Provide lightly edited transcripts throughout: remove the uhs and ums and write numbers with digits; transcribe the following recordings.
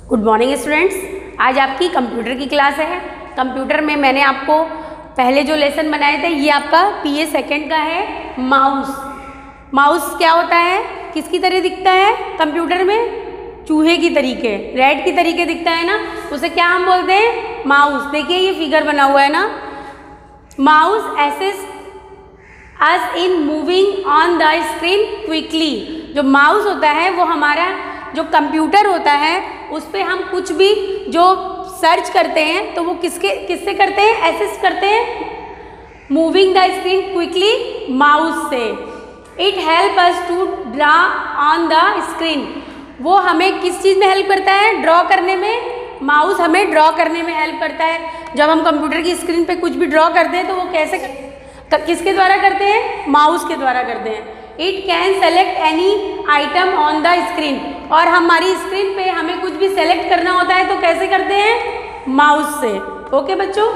Good morning students. आज आपकी computer की क्लास है। कंप्यूटर में मैंने आपको पहले जो लेसन बनाए थे ये आपका PA सेकंड का है। माउस क्या होता है, किसकी तरह दिखता है कंप्यूटर में? चूहे की तरीके, रैट की तरीके दिखता है ना, उसे क्या हम बोलते हैं? माउस। देखिए ये फिगर बना हुआ है ना। Mouse assist us in moving on the screen quickly. जो माउस होता है वो हमारा जो कंप्यूटर होता है उस पर हम कुछ भी जो सर्च करते हैं तो वो किससे करते हैं? असिस्ट करते हैं moving the screen quickly, mouse से। It help us to draw on the screen. वो हमें किस चीज़ में हेल्प करता है? ड्रॉ करने में। माउस हमें ड्रॉ करने में हेल्प करता है। जब हम कंप्यूटर की स्क्रीन पे कुछ भी ड्रॉ करते हैं तो वो कैसे, किसके द्वारा करते हैं? माउस के द्वारा करते हैं। It can select any item on the screen. और हमारी स्क्रीन पे हमें कुछ भी सेलेक्ट करना होता है तो कैसे करते हैं? माउस से। ओके बच्चों,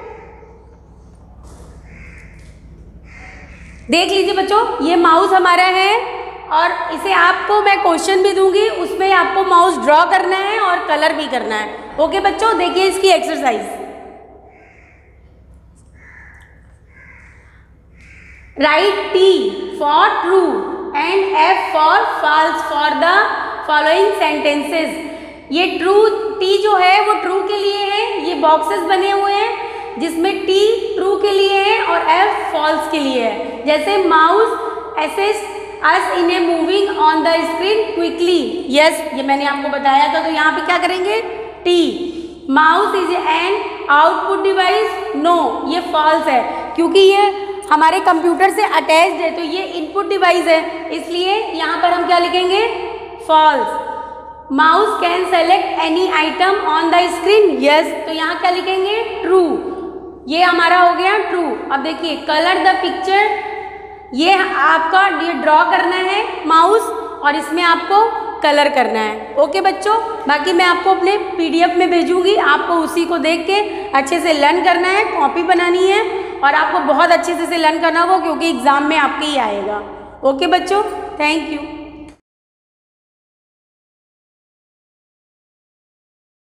देख लीजिए बच्चों, ये माउस हमारा है और इसे आपको मैं क्वेश्चन भी दूंगी, उसमें आपको माउस ड्रॉ करना है और कलर भी करना है। ओके बच्चों, देखिए इसकी exercise. Write T for true and F for false for the following sentences। ये T जो है वो ट्रू के लिए है। ये बॉक्सेस बने हुए हैं जिसमें T ट्रू के लिए है और F फॉल्स के लिए है। जैसे mouse assist us in a moving on the screen quickly. Yes, ये मैंने आपको बताया था। तो यहाँ पे क्या करेंगे? T। Mouse is an output device. No, ये फॉल्स है क्योंकि ये हमारे कंप्यूटर से अटैच्ड है तो ये इनपुट डिवाइस है, इसलिए यहाँ पर हम क्या लिखेंगे? False. Mouse can select any item on the screen. Yes, तो यहाँ क्या लिखेंगे? ट्रू। ये हमारा हो गया ट्रू। अब देखिए कलर द पिक्चर, ये आपका ये ड्रॉ करना है माउस और इसमें आपको कलर करना है। ओके बच्चों, बाकी मैं आपको अपने PDF में भेजूंगी, आपको उसी को देख के अच्छे से लर्न करना है, कॉपी बनानी है और आपको बहुत अच्छे से लर्न करना होगा क्योंकि एग्जाम में आपके ही आएगा। ओके बच्चों, थैंक यू।